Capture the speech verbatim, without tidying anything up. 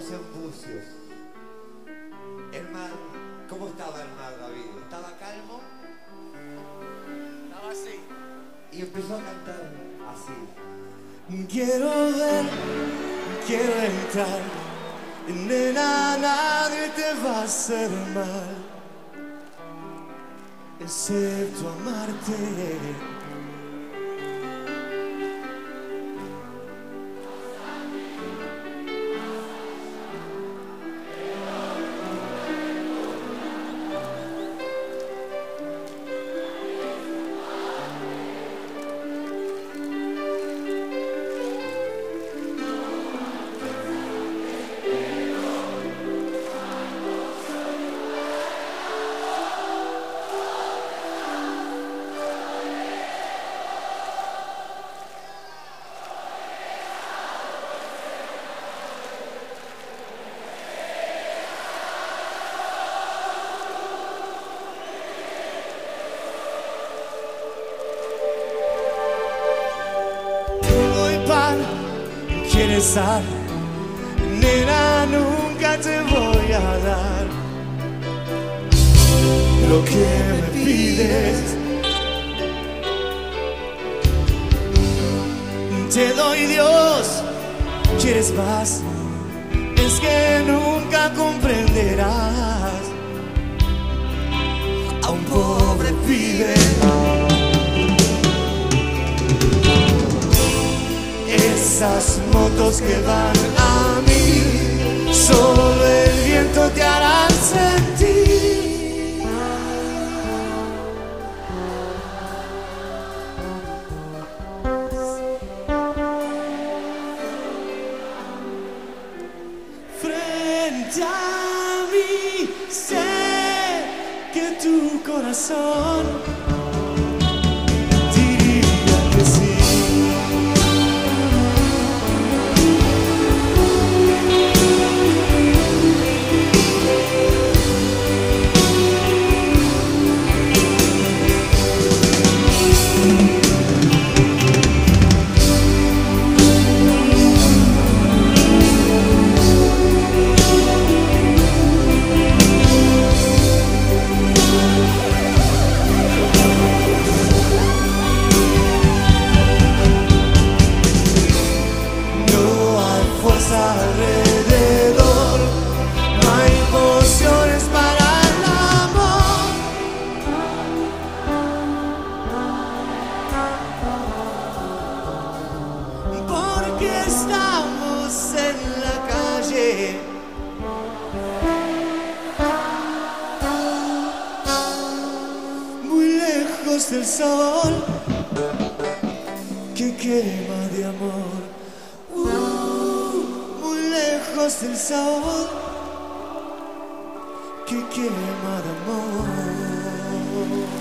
en Bucios. El mar, ¿cómo estaba el mar, David? ¿Estaba calmo? Estaba así. Y empezó a cantar así. Quiero ver, quiero entrar. Nena, nadie te va a hacer mal, excepto amarte. ¿Quieres sal? Nena, nunca te voy a dar lo que me pides. Te doy Dios, ¿quieres más? Es que nunca comprenderás a un pobre pibe. Esas motos que van a mí, solo el viento te hará sentir. Frente a mí, sé que tu corazón diría que sí. Alrededor no hay emociones para el amor, porque estamos en la calle, muy lejos del sol que quema de amor. Lejos del sol que quema de amor.